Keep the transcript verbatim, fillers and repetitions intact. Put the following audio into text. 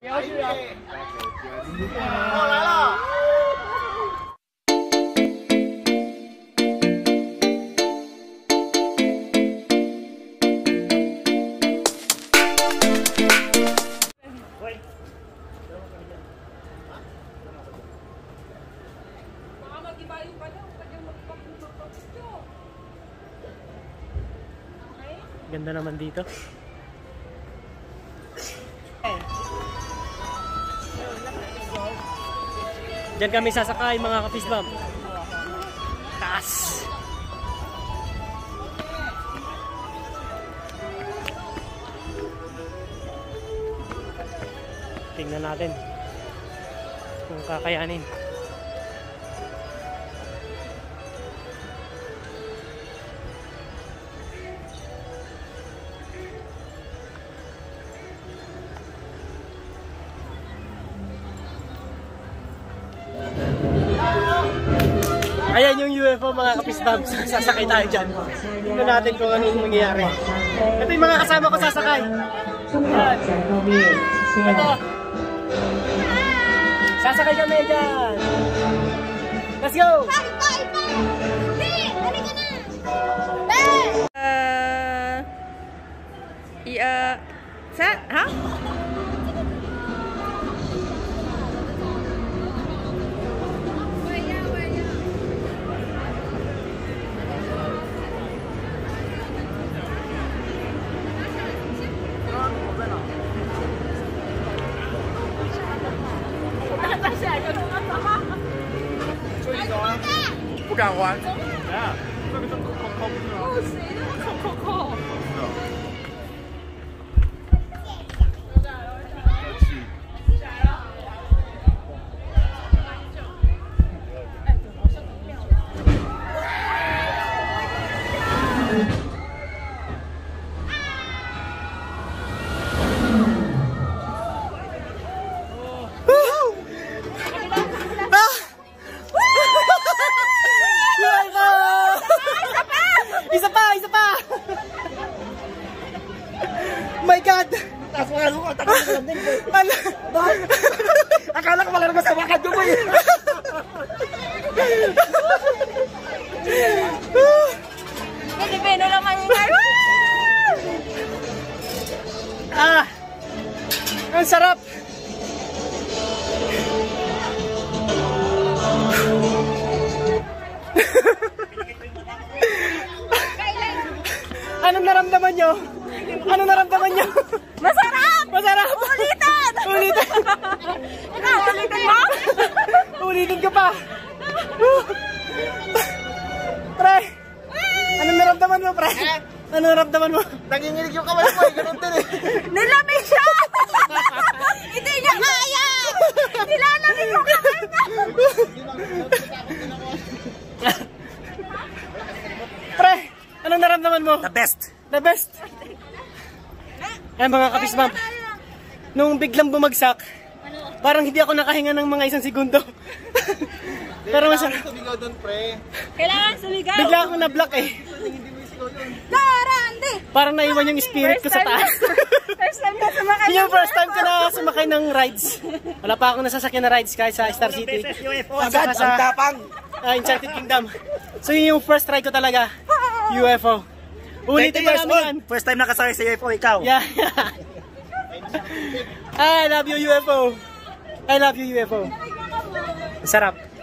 过来了。 Ganda naman dito. Diyan kami sasakay mga kapisbam. Taas! Tingnan natin kung kakayanin. Ayan yung U F O mga kapisbabs. Sasakay tayo dyan. Tingnan natin kung ano yung mangyayari. Ito yung mga kasama ko sasakay. Ayan. Ito. Sasakay kami dyan. Let's go! Uh, iya, sa, ha? 不敢玩。啊，这个就扣扣不住了。 扣扣扣。 Isa pa! Isa pa! My God! Taas mo nga lupa, takot mo lang din. Ano? Akala ko malarga sa wakad ko eh. Hindi peno lang mangyayari. Ah! Ang sarap! Anong naramdaman nyo? Anong naramdaman nyo? Masarap! Masarap! Ulitan! Ulitan! Ikaw, ulitan mo? Ulitin ko pa! Pre! Anong naramdaman mo, pre? Anong naramdaman mo? Nanginginig yung kamay ko eh, ganun din eh. Nilamig siya! Hindi niya kaya! Nilalamig yung kamay niya! Pre! Anong naramdaman mo? The best! The best! Ay mga kapisbam, nung biglang bumagsak, parang hindi ako nakahinga ng mga isang segundo. Pero masarap. Sumigaw doon, pre. Kailangan sumigaw! Bigla akong na-block eh. Hindi mo isigaw yun. Tarante! Parang naiwan yung spirit ko sa taas. First time na sumakay. Yun yung first time ko na sumakay ng rides. Wala pa akong nasasakyan na rides kahit sa Star City. Agad, ang tapang. Uh, Enchanted Kingdom. So yun yung first try ko talaga. U F O. Ulitin na namin yan. First time nakasakay sa U F O, ikaw. Yeah. I love you U F O. I love you U F O. Sarap.